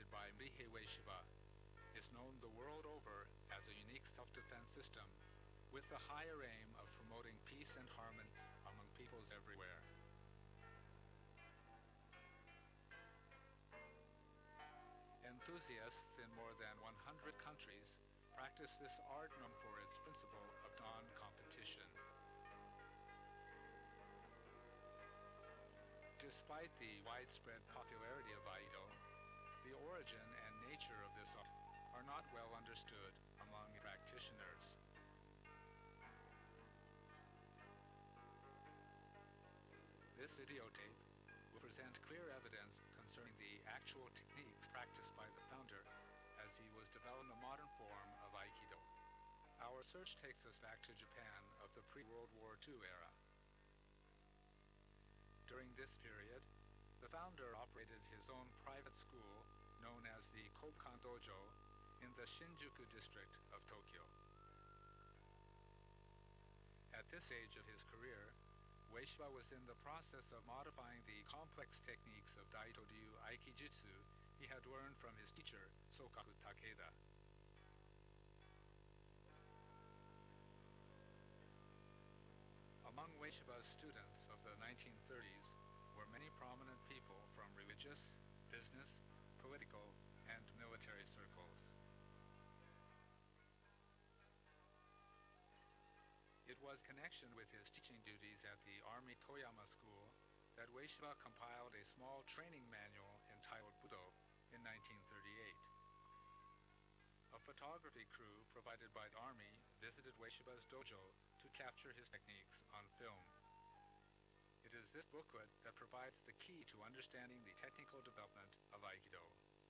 founded by morihei ueshiba, is known the world over as a unique self-defense system with the higher aim of promoting peace and harmony among peoples everywhere. Enthusiasts in more than 100 countries practice this art known for its principle of non-competition. Despite the widespread popularity of aikido, the origin and nature of this art are not well understood among practitioners. This videotape will present clear evidence concerning the actual techniques practiced by the founder as he was developing the modern form of aikido. Our search takes us back to Japan of the pre-World War II era. During this period, the founder operated his own private school known as the Kobukan Dojo in the Shinjuku district of Tokyo. At this stage of his career, ueshiba was in the process of modifying the complex techniques of Daito-ryu aikijutsu he had learned from his teacher, Sokaku Takeda. Among ueshiba's students of the 1930s were many prominent people from religious, business, political, and military circles. It was in connection with his teaching duties at the Army Toyama School that ueshiba compiled a small training manual entitled Budo in 1938. A photography crew provided by the Army visited ueshiba's dojo to capture his techniques on film. It is this booklet that provides the key to understanding the technical development of aikido.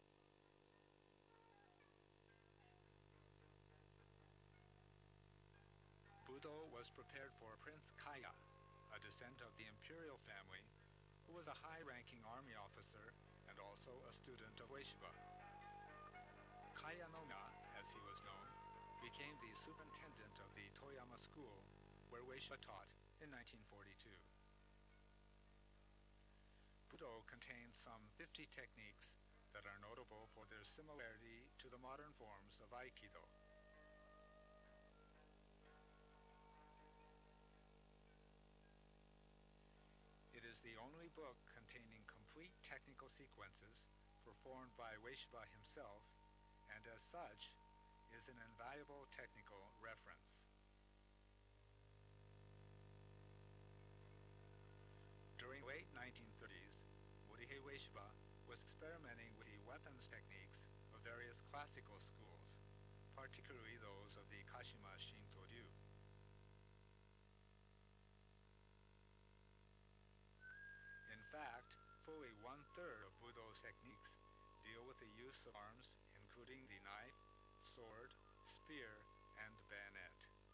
Budo was prepared for Prince Kaya, a descendant of the imperial family, who was a high-ranking army officer and also a student of ueshiba. Kaya Nona, as he was known, became the superintendent of the Toyama School, where ueshiba taught in 1942. Budo contains some 50 techniques that are notable for their similarity to the modern forms of aikido. It is the only book containing complete technical sequences performed by ueshiba himself, and as such, is an invaluable technical reference. During the late 1930s, morihei ueshiba was experimenting with the weapons techniques of various classical schools, particularly those of the Kashima Shinto-ryu. In fact, fully one-third of Budo's techniques deal with the use of arms, including the knife, sword, spear, and bayonet.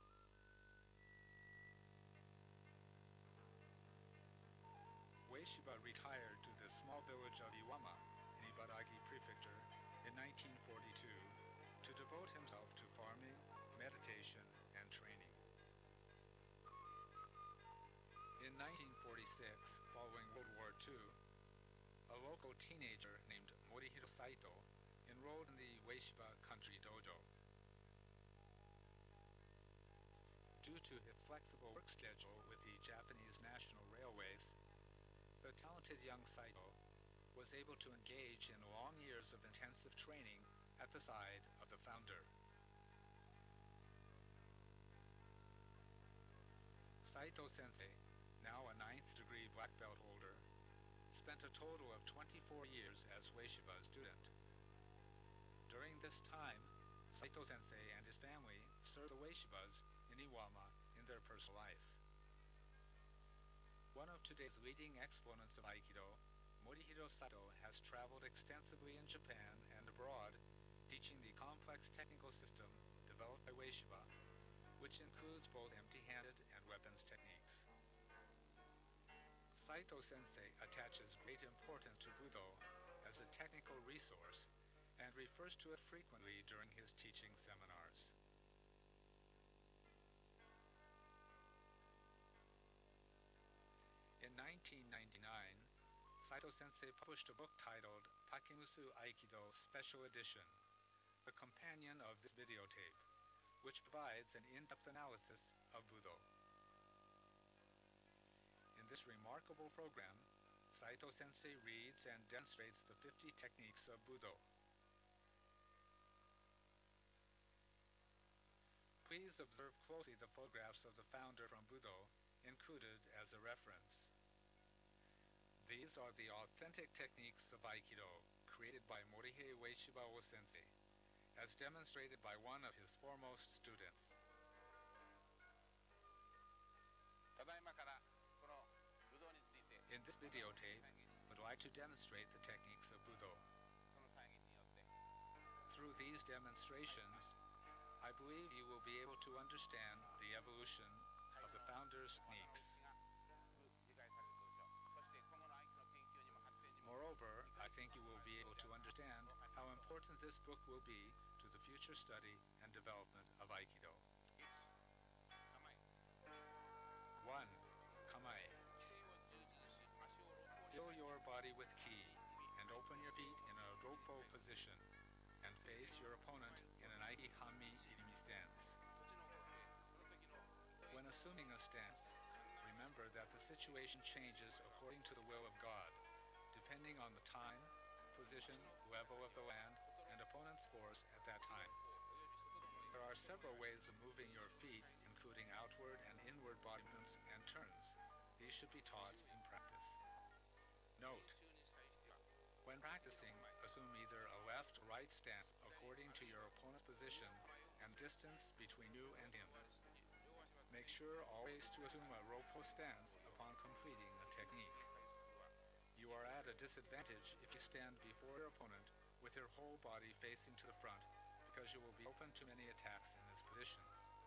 Ueshiba retired to the small village of Iwama in Ibaraki Prefecture in 1942 to devote himself to farming, meditation, and training. In 1946, following World War II, a local teenager named Morihei Saito enrolled in the ueshiba country dojo. Due to his flexible work schedule with the Japanese National Railways, the talented young Saito was able to engage in long years of intensive training at the side of the founder. Saito Sensei, now a 9th degree black belt holder, spent a total of 24 years as ueshiba student. During this time, Saito Sensei and his family served the ueshibas in Iwama in their personal life. One of today's leading exponents of aikido, Morihei Saito, has traveled extensively in Japan and abroad, teaching the complex technical system developed by ueshiba, which includes both empty-handed and weapons techniques. Saito Sensei attaches great importance to Budo as a technical resource and refers to it frequently during his teaching seminars. In 1999, Saito Sensei published a book titled Takemusu Aikido Special Edition, the companion of this videotape, which provides an in-depth analysis of Budo. In this remarkable program, Saito Sensei reads and demonstrates the 50 techniques of Budo. Please observe closely the photographs of the founder from Budo included as a reference. These are the authentic techniques of Aikido created by Morihei Ueshiba Sensei, as demonstrated by one of his foremost students. In this videotape, I would like to demonstrate the techniques of Budo. Through these demonstrations, I believe you will be able to understand the evolution of the founder's techniques. Moreover, I think you will be able to understand how important this book will be to the future study and development of Aikido. 1. Kamae. Fill your body with ki and open your feet in a roppo position and face your opponent in an aiki hami irimi stance. When assuming a stance, remember that the situation changes according to the will of God, depending on the time, position, level of the land, and opponent's force at that time. There are several ways of moving your feet, including outward and inward body movements and turns. These should be taught in practice. Note: when practicing, assume either a left or right stance according to your opponent's position and distance between you and him. Make sure always to assume a roppo stance upon completing a technique. You are at a disadvantage if you stand before your opponent with your whole body facing to the front, because you will be open to many attacks in this position.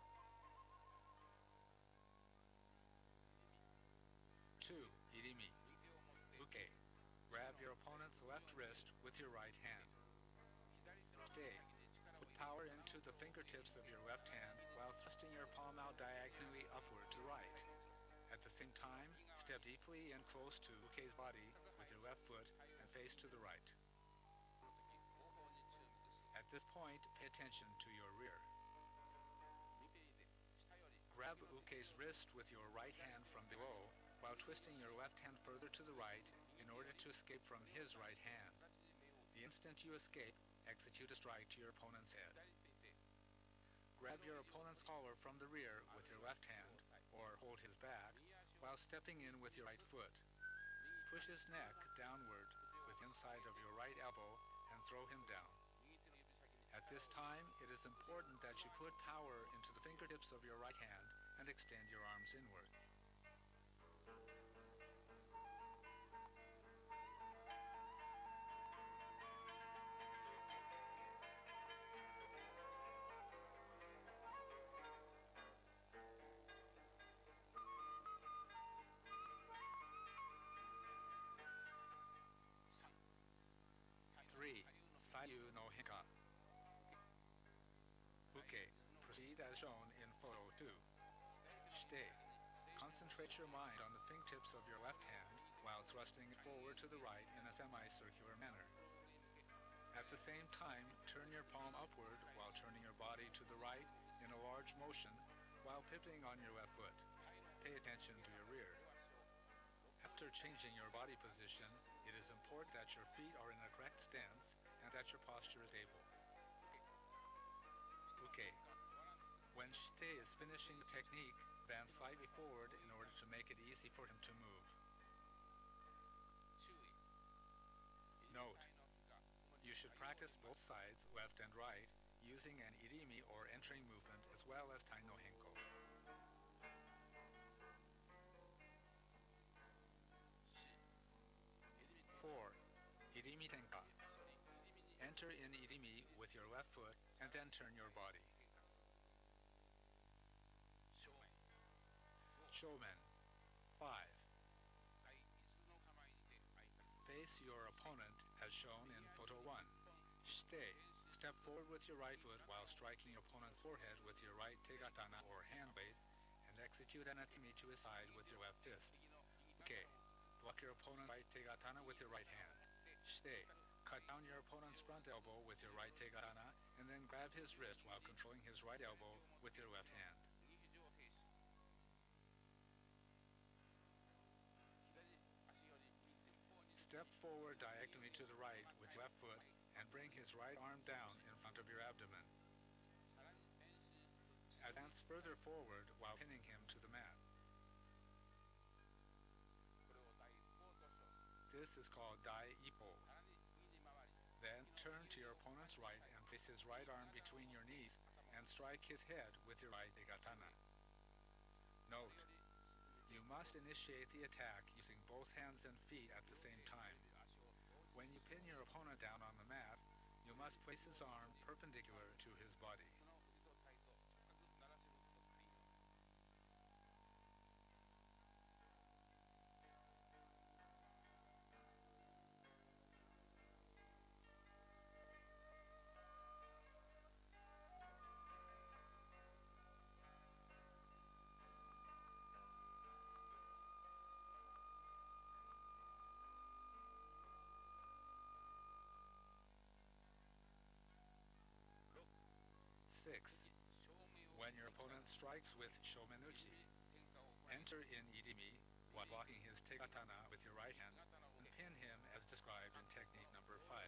2. Irimi. Uke. Grab your opponent's left wrist with your right hand. Stay. Put power into the fingertips of your left hand while thrusting your palm out diagonally upward to right. At the same time, step deeply and close to Uke's body with your left foot and face to the right. At this point, pay attention to your rear. Grab Uke's wrist with your right hand from below while twisting your left hand further to the right in order to escape from his right hand. The instant you escape, execute a strike to your opponent's head. Grab your opponent's collar from the rear with your left hand, or hold his back, while stepping in with your right foot. Push his neck downward with the inside of your right elbow and throw him down. At this time, it is important that you put power into the fingertips of your right hand and extend your arms inward. Three. Sayu no henka. Uke. Proceed as shown in photo 2. Shite. Concentrate your mind on the fingertips of your left hand while thrusting it forward to the right in a semicircular manner. At the same time, turn your palm upward while turning your body to the right in a large motion while pivoting on your left foot. Pay attention to your rear. After changing your body position, it is important that your feet are in a correct stance and that your posture is stable. Uke. When Shite is finishing the technique, advance slightly forward in order to make it easy for him to move. Note: you should practice both sides, left and right, using an irimi or entering movement as well as tai no henko. 4. Irimi tenka. Enter in irimi with your left foot and then turn your body. Shomen. 5. Face your opponent as shown in photo 1. Shite. Step forward with your right foot while striking your opponent's forehead with your right tegatana or hand blade and execute an atemi to his side with your left fist. Uke. Block your opponent's right tegatana with your right hand. Shite. Cut down your opponent's front elbow with your right tegatana and then grab his wrist while controlling his right elbow with your left hand. Step forward diagonally to the right with your left foot and bring his right arm down in front of your abdomen. Advance further forward while pinning him to the mat. This is called Dai Ippo. Then turn to your opponent's right and place his right arm between your knees and strike his head with your right tegatana. Note, you must initiate the attack using both hands and feet at the same time. When you pin your opponent down on the mat, you must place his arm perpendicular to his body. 6. When your opponent strikes with shomenuchi, enter in irimi while blocking his tegatana with your right hand and pin him as described in technique number 5.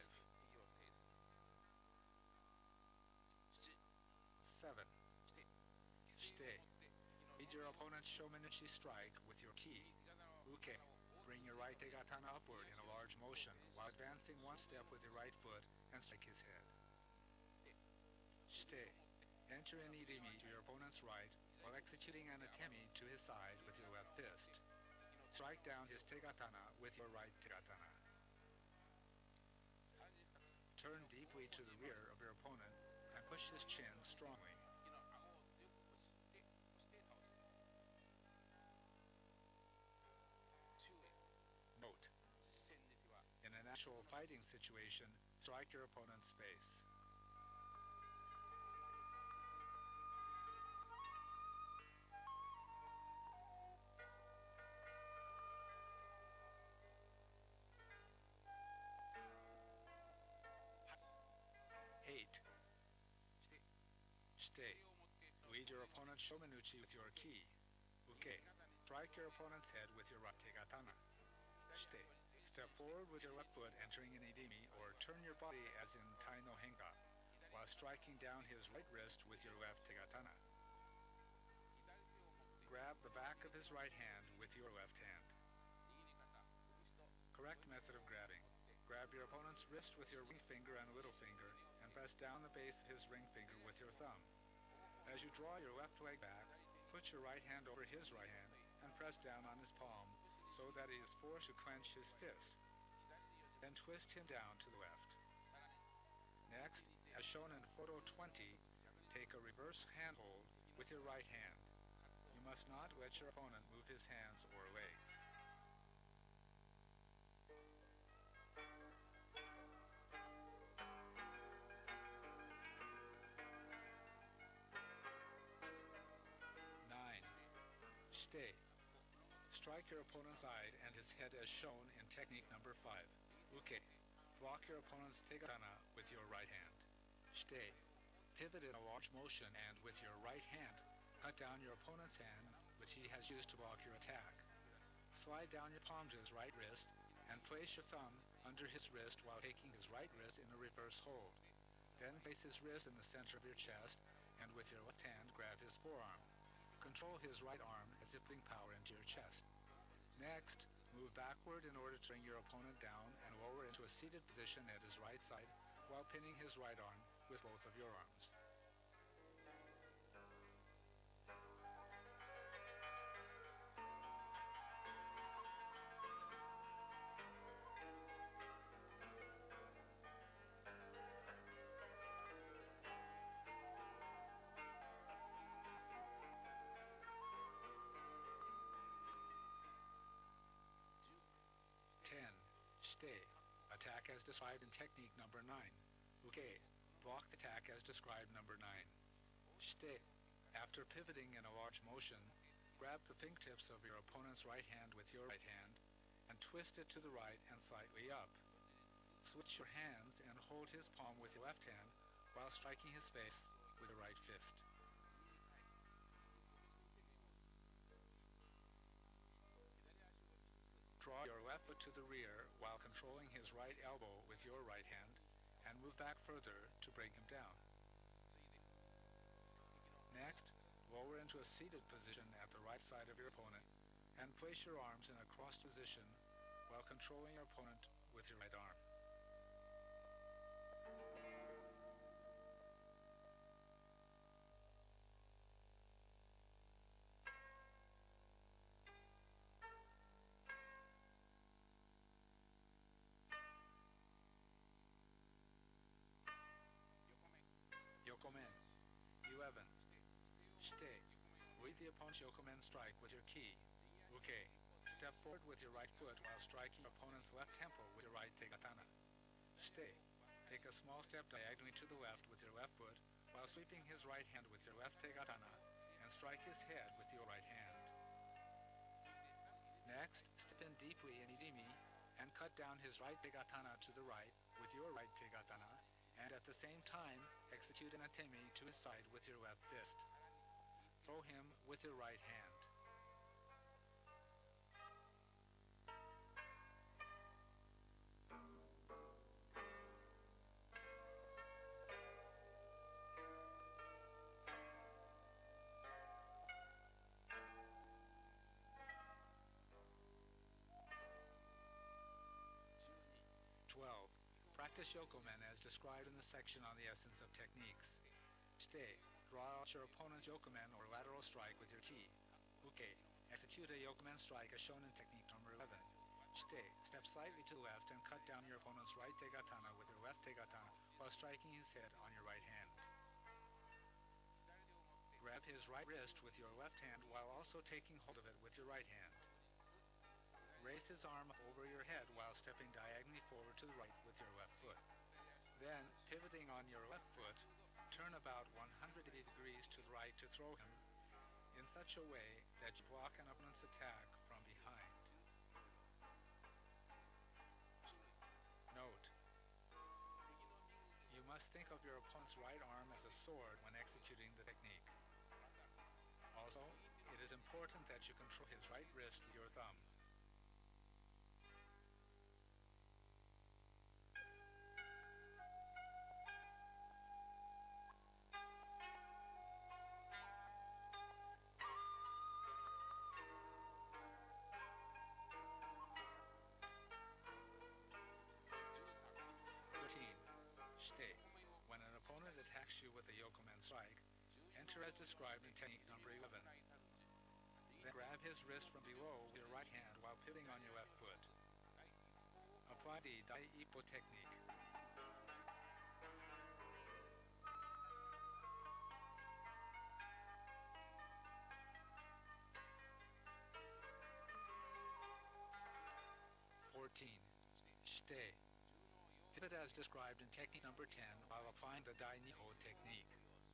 7. Shite. Lead your opponent's shomenuchi strike with your ki, uke. Bring your right tegatana upward in a large motion while advancing one step with your right foot and strike his head. Shite. Enter in irimi to your opponent's right while executing an atemi to his side with your left fist. Strike down his tegatana with your right tegatana. Turn deeply to the rear of your opponent and push his chin strongly. Note: in an actual fighting situation, strike your opponent's face. Eight. Shite. Lead your opponent's shomenuchi with your ki, uke. Strike your opponent's head with your right tegatana. Shite. Step forward with your left foot entering an irimi or turn your body as in tai no henka, while striking down his right wrist with your left tegatana. Grab the back of his right hand with your left hand. Correct method of grabbing. Grab your opponent's wrist with your ring finger and little finger and press down the base of his ring finger with your thumb. As you draw your left leg back, put your right hand over his right hand and press down on his palm so that he is forced to clench his fist. Then twist him down to the left. Next, as shown in photo 20, take a reverse handhold with your right hand. You must not let your opponent move his hands or legs. Shite. Strike your opponent's side and his head as shown in technique number 5. Uke. Block your opponent's tegatana with your right hand. Shite. Pivot in a large motion and with your right hand, cut down your opponent's hand, which he has used to block your attack. Slide down your palm to his right wrist and place your thumb under his wrist while taking his right wrist in a reverse hold. Then place his wrist in the center of your chest and with your left hand grab his forearm. Control his right arm as if putting power into your chest. Next, move backward in order to bring your opponent down and lower into a seated position at his right side while pinning his right arm with both of your arms. Shite. Attack as described in technique number 9. Uke. Block the attack as described number 9. Shite. After pivoting in a large motion, grab the fingertips of your opponent's right hand with your right hand and twist it to the right and slightly up. Switch your hands and hold his palm with your left hand while striking his face with your right fist. Draw your left foot to the rear while controlling his right elbow with your right hand and move back further to bring him down. Next, lower into a seated position at the right side of your opponent and place your arms in a crossed position while controlling your opponent with your right arm. Yokomen. 11. Shite. Lead the opponent's Yokomen strike with your ki. Uke. Step forward with your right foot while striking your opponent's left temple with your right tegatana. Shite. Take a small step diagonally to the left with your left foot while sweeping his right hand with your left tegatana and strike his head with your right hand. Next, step in deeply in irimi and cut down his right tegatana to the right with your right tegatana and at the same time execute an atemi to his side with your left fist. Throw him with your right hand. Practice yokomen as described in the section on the essence of techniques. Shite. Draw out your opponent's yokomen or lateral strike with your ki. Uke. Execute a yokomen strike as shown in technique number 11. Shite. Step slightly to the left and cut down your opponent's right tegatana with your left tegatana while striking his head on your right hand. Grab his right wrist with your left hand while also taking hold of it with your right hand. Raise his arm up over your head while stepping diagonally forward to the right with your left foot. Then, pivoting on your left foot, turn about 180 degrees to the right to throw him in such a way that you block an opponent's attack from behind. Note: you must think of your opponent's right arm as a sword when executing the technique. Also, it is important that you control his right wrist with your thumb. 13. Shite. When an opponent attacks you with a yokomen strike, enter as described in technique number 11. Then grab his wrist from below with your right hand while pivoting on your left foot. Apply the dai ippo technique. Shite. Pivot as described in technique number 10 while applying the dai nihō technique.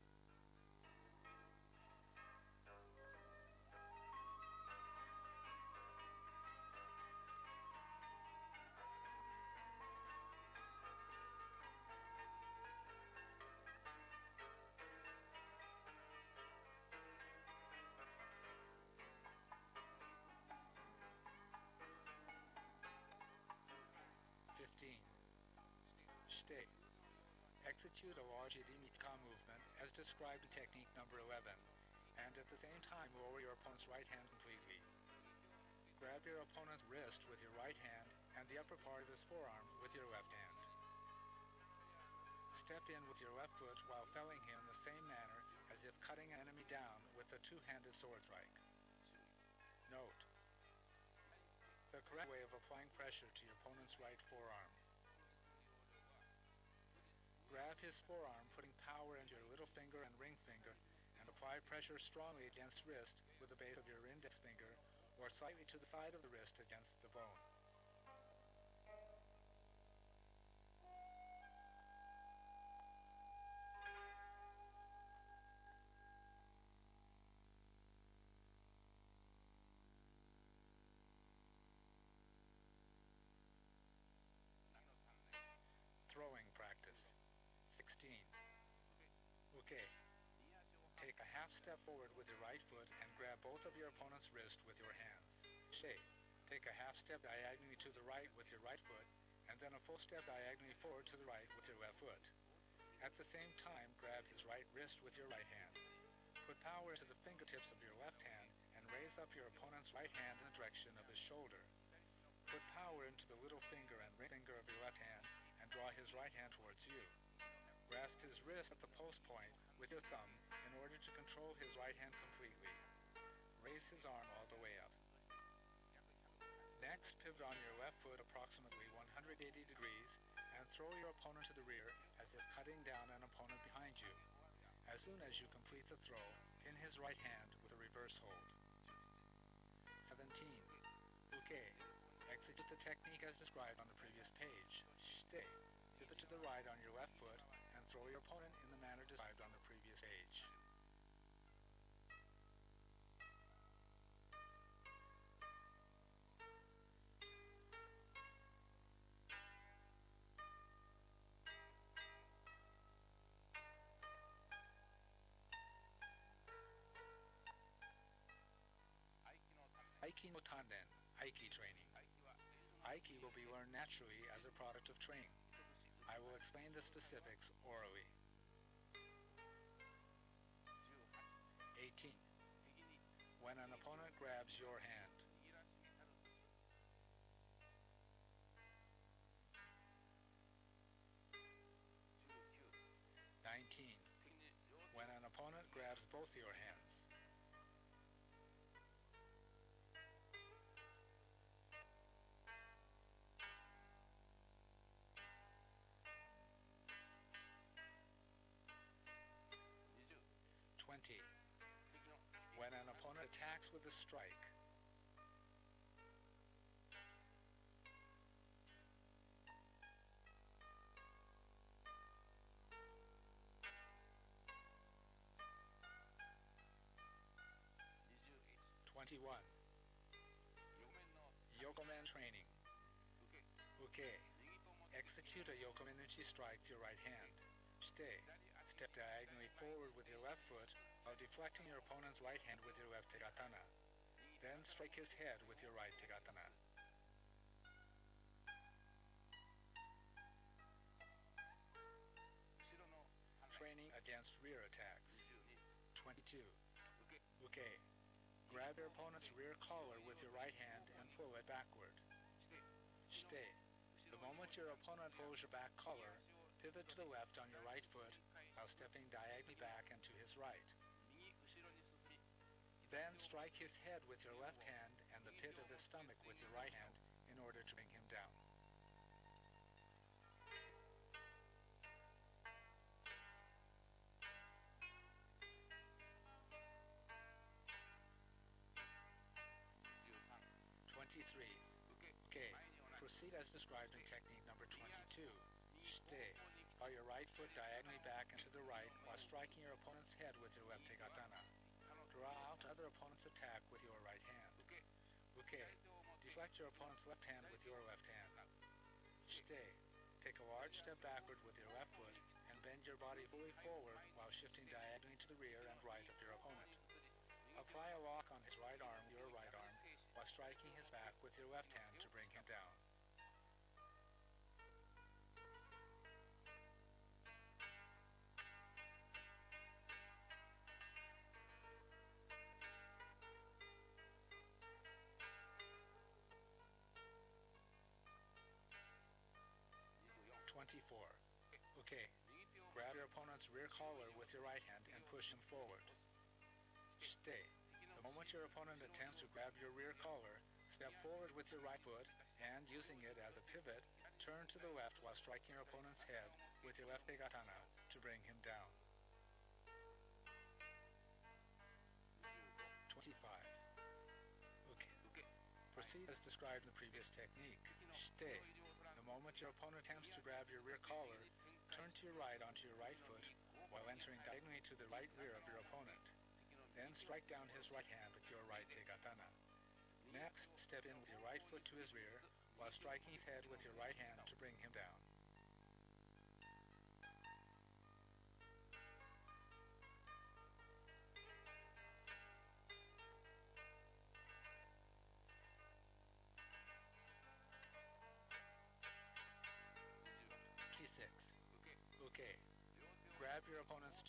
Shite. Execute a large irimi-ka movement as described in technique number 11, and at the same time lower your opponent's right hand completely. Grab your opponent's wrist with your right hand and the upper part of his forearm with your left hand. Step in with your left foot while felling him the same manner as if cutting an enemy down with a two-handed sword strike. Note: the correct way of applying pressure to your opponent's right forearm. Grab his forearm, putting power into your little finger and ring finger, and apply pressure strongly against wrist with the base of your index finger or slightly to the side of the wrist against the bone. Okay. Take a half step forward with your right foot and grab both of your opponent's wrist with your hands. Stay. Take a half step diagonally to the right with your right foot, and then a full step diagonally forward to the right with your left foot. At the same time, grab his right wrist with your right hand. Put power into the fingertips of your left hand and raise up your opponent's right hand in the direction of his shoulder. Put power into the little finger and ring finger of your left hand and draw his right hand towards you. Grasp his wrist at the post point with your thumb in order to control his right hand completely. Raise his arm all the way up. Next, pivot on your left foot approximately 180 degrees and throw your opponent to the rear as if cutting down an opponent behind you. As soon as you complete the throw, pin his right hand with a reverse hold. 17. Uke. Execute the technique as described on the previous page. Shite. Pivot to the right on your left foot and throw your opponent in the manner described on the previous page. Aiki no Tanden, Aiki training. Aiki will be learned naturally as a product of training. I will explain the specifics orally. 18. When an opponent grabs your hand. 19. When an opponent grabs both your hands. 20. When an opponent attacks with a strike. 21. Yokomen training. Uke. Execute a yokomenuchi strike with your right hand. Shite. Step diagonally forward with your left foot while deflecting your opponent's right hand with your left tegatana. Then strike his head with your right tegatana. Training against rear attacks. 22. Uke. Grab your opponent's rear collar with your right hand and pull it backward. Shite. The moment your opponent pulls your back collar, pivot to the left on your right foot while stepping diagonally back and to his right. Then strike his head with your left hand and the pit of his stomach with your right hand in order to bring him down. Okay, proceed as described in technique number 22. Shite. Draw your right foot diagonally back and to the right while striking your opponent's head with your left tegatana. Draw out other opponent's attack with your right hand. Uke. Deflect your opponent's left hand with your left hand. Shite. Take a large step backward with your left foot and bend your body fully forward while shifting diagonally to the rear and right of your opponent. Apply a lock on his right arm with your right arm while striking his back with your left hand to bring him down. Okay, grab your opponent's rear collar with your right hand and push him forward. Shite. The moment your opponent attempts to grab your rear collar, step forward with your right foot and, using it as a pivot, turn to the left while striking your opponent's head with your left tegatana to bring him down. 25. Okay. Proceed as described in the previous technique. Shite. The moment your opponent attempts to grab your rear collar, turn to your right onto your right foot while entering diagonally to the right rear of your opponent. Then strike down his right hand with your right tegatana. Next, step in with your right foot to his rear while striking his head with your right hand to bring him down.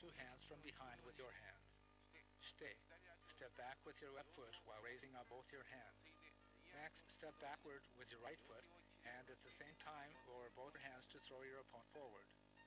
two hands from behind with your hands. Stay. Step back with your left foot while raising up both your hands. Next, step backward with your right foot and at the same time lower both your hands to throw your opponent forward.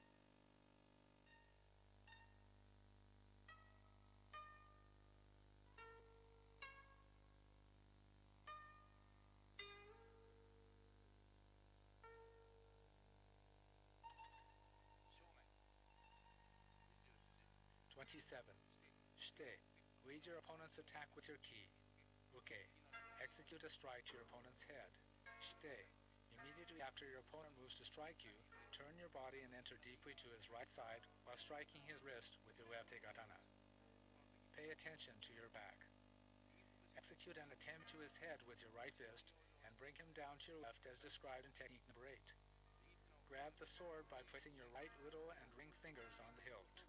(27) Shite. Lead your opponent's attack with your ki. Uke. Execute a strike to your opponent's head. Shite. Immediately after your opponent moves to strike you, turn your body and enter deeply to his right side while striking his wrist with your left katana. Pay attention to your back. Execute an attempt to his head with your right fist and bring him down to your left as described in technique number 8. Grab the sword by placing your right little and ring fingers on the hilt.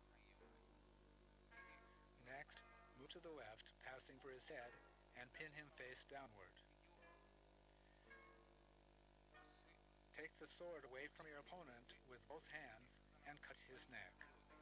Next, move to the left, passing for his head, and pin him face downward. Take the sword away from your opponent with both hands and cut his neck.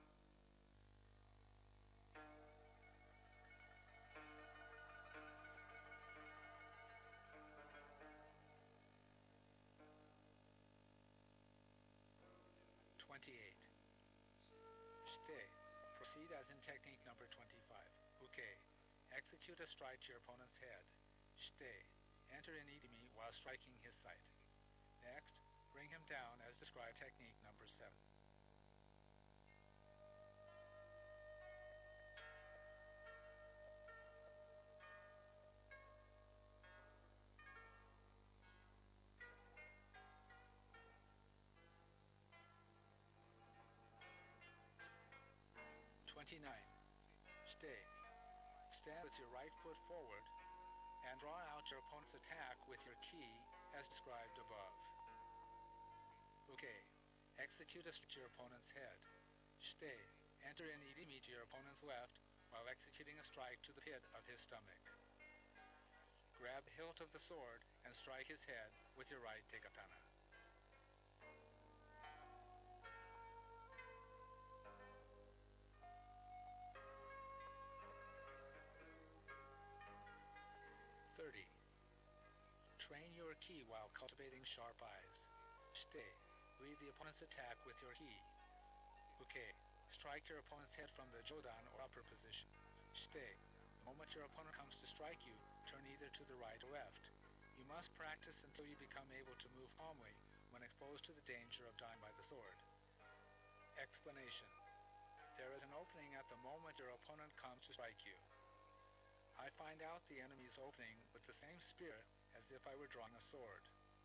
(28) Shite. Proceed as in technique number 25. Uke. Execute a strike to your opponent's head. Shite. Enter an idimi while striking his sight. Next, bring him down as described technique number 7. (29) Shite. Stand with your right foot forward and draw out your opponent's attack with your ki as described above. Uke. Execute a strike to your opponent's head. Shite. Enter an idimi to your opponent's left while executing a strike to the pit of his stomach. Grab the hilt of the sword and strike his head with your right katana. (30) Train your ki while cultivating sharp eyes. Shite. Lead the opponent's attack with your ki. Uke. Strike your opponent's head from the jodan or upper position. Shite. The moment your opponent comes to strike you, turn either to the right or left. You must practice until you become able to move calmly when exposed to the danger of dying by the sword. Explanation. There is an opening at the moment your opponent comes to strike you. I find out the enemy's opening with the same spirit as if I were drawing a sword.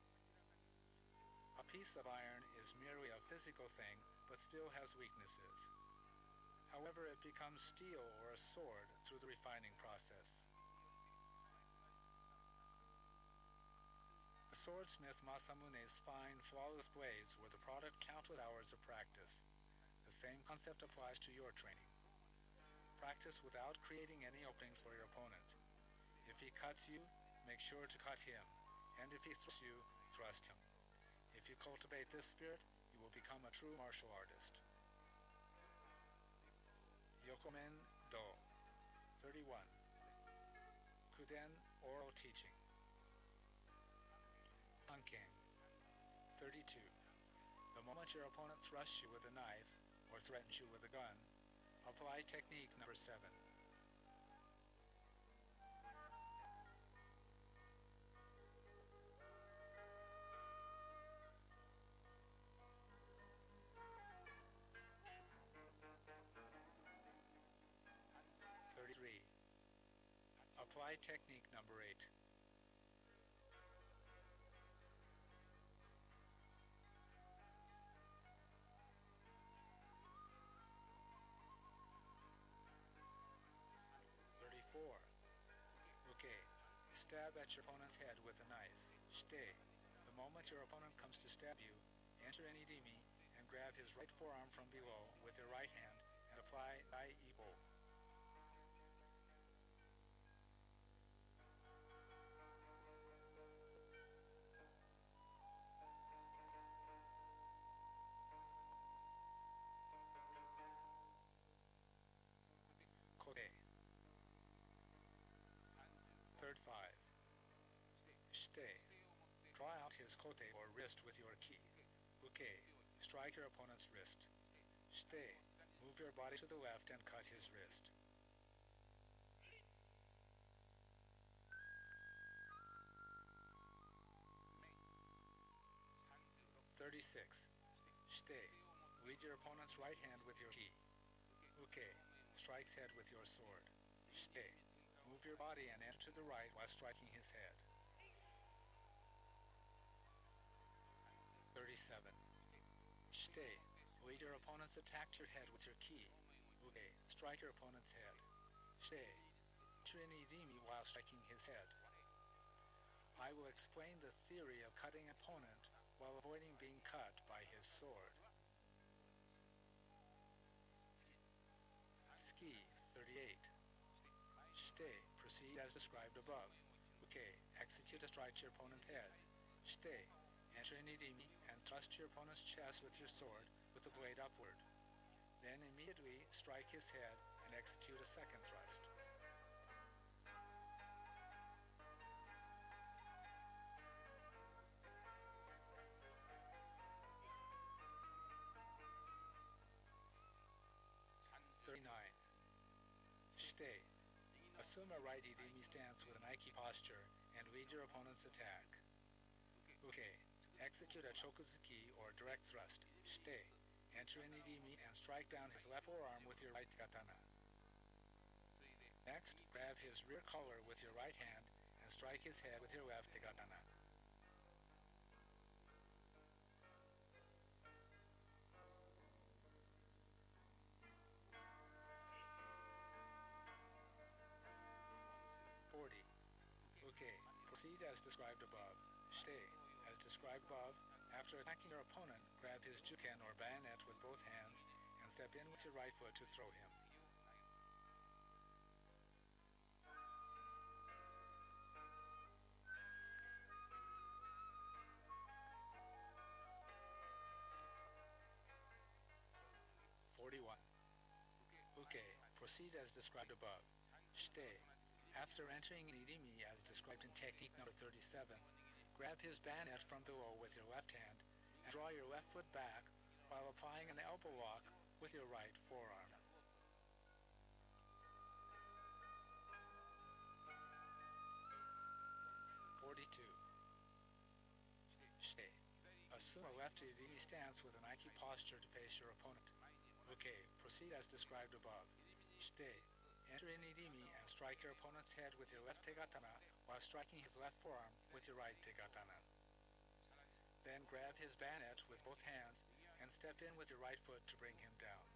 A piece of iron is merely a physical thing, but still has weaknesses. However, it becomes steel or a sword through the refining process. The swordsmith Masamune's fine, flawless blades were the product of countless hours of practice. The same concept applies to your training. Practice without creating any openings for your opponent. If he cuts you, make sure to cut him, and if he thrusts you, thrust him. If you cultivate this spirit, you will become a true martial artist. Yokomen Do. 31. Kuden Oral Teaching. Anken. 32. The moment your opponent thrusts you with a knife or threatens you with a gun, apply technique number 7. (33) Apply technique number 8. (34) Uke. Stab at your opponent's head with a knife. Shite. The moment your opponent comes to stab you, enter an idimi and grab his right forearm from below with your right hand and apply Dai-Ibo. kote or wrist with your ki. Uke, strike your opponent's wrist. Shite, move your body to the left and cut his wrist. 36. Shite, lead your opponent's right hand with your ki. Uke, strikes head with your sword. Shite, move your body and enter to the right while striking his head. 37. Shite, lead your opponent's attack to your head with your ki. Uke, strike your opponent's head. Shite, trinidimi while striking his head. I will explain the theory of cutting an opponent while avoiding being cut by his sword. Ski 38. Shite, proceed as described above. Uke, execute a strike to your opponent's head. Shite, enter an idimi and thrust your opponent's chest with your sword with the blade upward. Then immediately strike his head and execute a second thrust. Shite, assume a right idimi stance with an aiki posture and lead your opponent's attack. Uke, execute a chokuzuki or direct thrust. Shite, enter an idimi and strike down his left forearm with your right katana. Next, grab his rear collar with your right hand and strike his head with your left katana. 40. Uke, proceed as described above. Shite, as described above, after attacking your opponent, grab his juken or bayonet with both hands and step in with your right foot to throw him. 41. Uke, proceed as described above. Shite, after entering an idimi as described in technique number 37, grab his bayonet from below with your left hand and draw your left foot back while applying an elbow lock with your right forearm. 42. Shite, assume a left idimi stance with an aiki posture to face your opponent. Uke, proceed as described above. Shite, enter an idimi and strike your opponent's head with your left tegatana while striking his left forearm with your right tegatana. Then grab his bayonet with both hands and step in with your right foot to bring him down.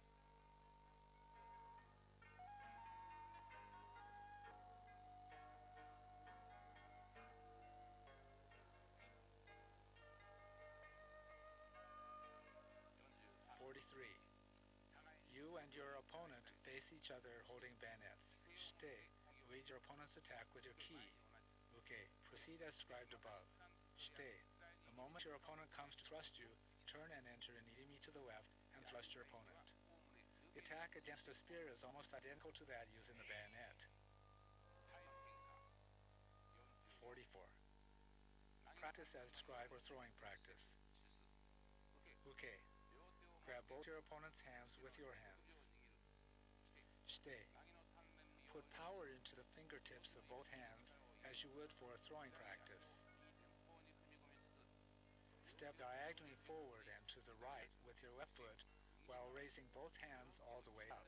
43. You and your opponent face each other holding bayonets. Shite, lead your opponent's attack with your ki. Uke, proceed as described above. Shite, the moment your opponent comes to thrust you, turn and enter an idimi to the left and thrust your opponent. The attack against a spear is almost identical to that using the bayonet. 44. Practice as described for throwing practice. Uke, grab both your opponent's hands with your hands. Shite, put power into the fingertips of both hands as you would for a throwing practice. Step diagonally forward and to the right with your left foot while raising both hands all the way up.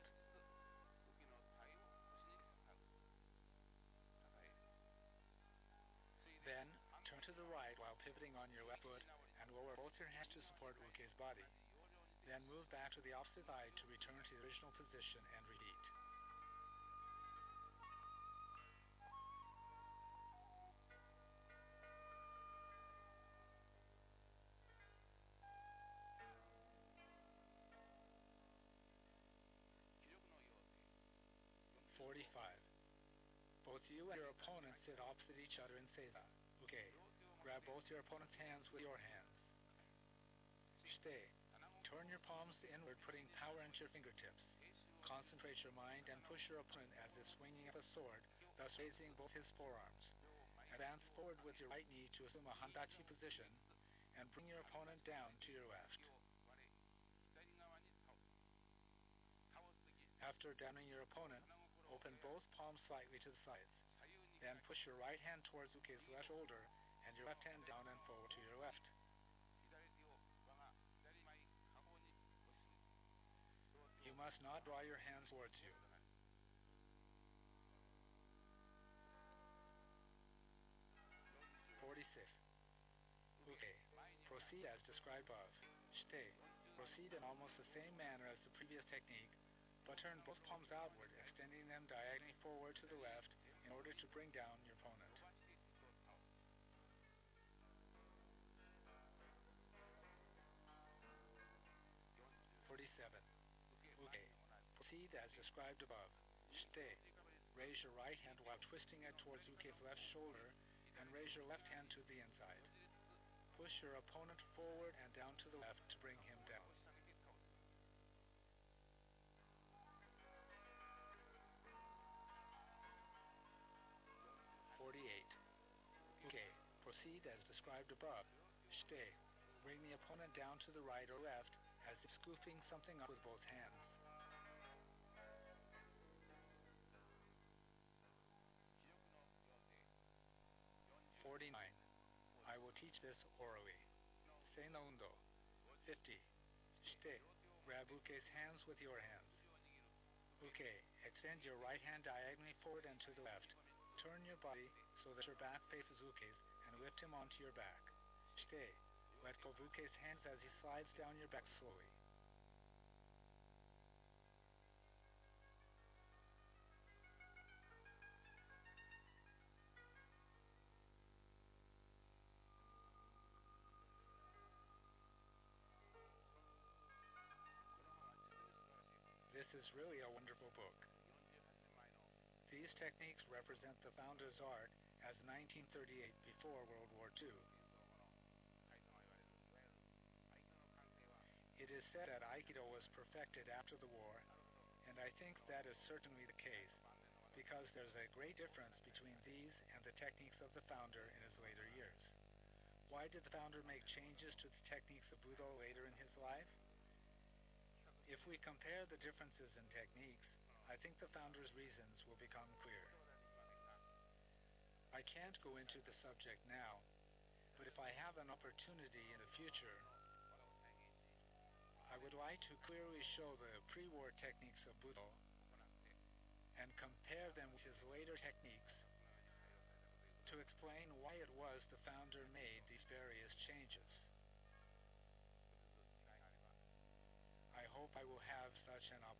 Then, turn to the right while pivoting on your left foot and lower both your hands to support Uke's body. Then move back to the opposite side to return to the original position and repeat. 45. Both you and your opponent sit opposite each other in seiza. Uke, grab both your opponent's hands with your hands. Shite, turn your palms inward, putting power into your fingertips. Concentrate your mind and push your opponent as if swinging up a sword, thus raising both his forearms. Advance forward with your right knee to assume a handachi position, and bring your opponent down to your left. After downing your opponent, open both palms slightly to the sides. Then push your right hand towards Uke's left shoulder and your left hand down and forward to your left. You must not draw your hands towards you. 46. Uke. Proceed as described above. Shite. Proceed in almost the same manner as the previous technique, but turn both palms outward, extending them diagonally forward to the left in order to bring down your opponent. 47. Uke. Proceed as described above. Shite. Raise your right hand while twisting it towards Uke's left shoulder and raise your left hand to the inside. Push your opponent forward and down to the left to bring him down. 48. Uke. Proceed as described above. Shite. Bring the opponent down to the right or left as if scooping something up with both hands. 49. I will teach this orally. Sei no undo. 50. Shite. Grab Uke's hands with your hands. Uke. Extend your right hand diagonally forward and to the left. Turn your body so that your back faces Uke's and lift him onto your back. Shite. Let go of Uke's hands as he slides down your back slowly. This is really a wonderful book. These techniques represent the founder's art as 1938 before World War II. It is said that aikido was perfected after the war, and I think that is certainly the case, because there's a great difference between these and the techniques of the founder in his later years. Why did the founder make changes to the techniques of Budo later in his life? If we compare the differences in techniques, I think the founder's reasons will become clear. I can't go into the subject now, but if I have an opportunity in the future, I would like to clearly show the pre-war techniques of Budo and compare them with his later techniques to explain why it was the founder made these various changes. I hope I will have such an opportunity.